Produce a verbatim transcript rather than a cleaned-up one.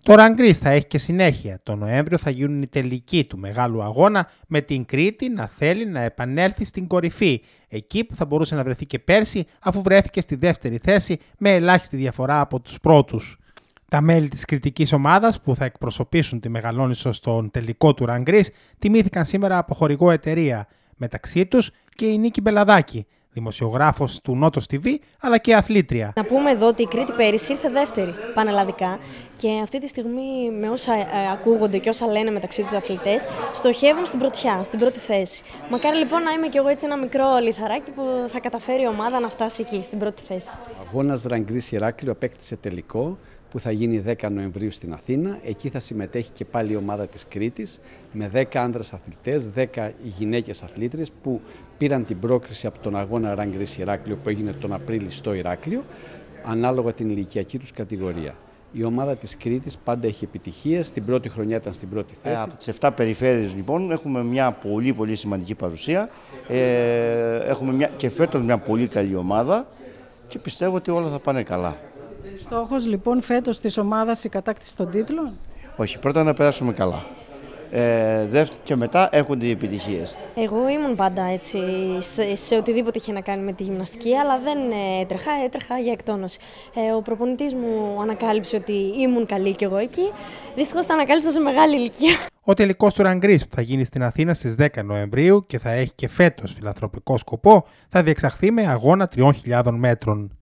Το Ραγκρί θα έχει και συνέχεια. Το Νοέμβριο θα γίνουν οι τελικοί του μεγάλου αγώνα, με την Κρήτη να θέλει να επανέλθει στην κορυφή, εκεί που θα μπορούσε να βρεθεί και πέρσι, αφού βρέθηκε στη δεύτερη θέση με ελάχιστη διαφορά από τους πρώτους. Τα μέλη της κριτικής ομάδας που θα εκπροσωπήσουν τη Μεγαλόνισσο στον τελικό του Ραγκρί τιμήθηκαν σήμερα από χορηγό εταιρεία, μεταξύ τους και η Νίκη Μπελαδάκη, δημοσιογράφος του Νότος τι βι, αλλά και αθλήτρια. Να πούμε εδώ ότι η Κρήτη πέρυσι ήρθε δεύτερη πανελλαδικά και αυτή τη στιγμή, με όσα ε, ακούγονται και όσα λένε μεταξύ τους αθλητές, στοχεύουν στην πρωτιά, στην πρώτη θέση. Μακάρι λοιπόν να είμαι κι εγώ έτσι ένα μικρό λιθαράκι που θα καταφέρει η ομάδα να φτάσει εκεί, στην πρώτη θέση. Ο αγώνας Ραγκρί Ηράκλειο απέκτησε τελικό που θα γίνει δέκα Νοεμβρίου στην Αθήνα. Εκεί θα συμμετέχει και πάλι η ομάδα της Κρήτης με δέκα άντρες αθλητές, δέκα γυναίκες αθλήτριες που πήραν την πρόκριση από τον αγώνα Ραγκρί Ηράκλειο που έγινε τον Απρίλιο στο Ηράκλειο, ανάλογα την ηλικιακή τους κατηγορία. Η ομάδα της Κρήτης πάντα έχει επιτυχίες. Την πρώτη χρονιά ήταν στην πρώτη θέση. Ε, από τις επτά περιφέρειες λοιπόν έχουμε μια πολύ πολύ σημαντική παρουσία. Ε, έχουμε μια, και φέτος μια πολύ καλή ομάδα και πιστεύω ότι όλα θα πάνε καλά. Στόχος λοιπόν φέτος της ομάδας η κατάκτηση των τίτλων? Όχι, πρώτα να περάσουμε καλά. Ε, δεύτερο και μετά έρχονται οι επιτυχίες. Εγώ ήμουν πάντα έτσι σε, σε οτιδήποτε είχε να κάνει με τη γυμναστική, αλλά δεν έτρεχα, έτρεχα για εκτόνωση. Ε, ο προπονητής μου ανακάλυψε ότι ήμουν καλή κι εγώ εκεί. Δυστυχώς τα ανακάλυψα σε μεγάλη ηλικία. Ο τελικός του Ραγκρί που θα γίνει στην Αθήνα στις δέκα Νοεμβρίου και θα έχει και φέτος φιλανθρωπικό σκοπό, θα διεξαχθεί με αγώνα τριών χιλιάδων μέτρων.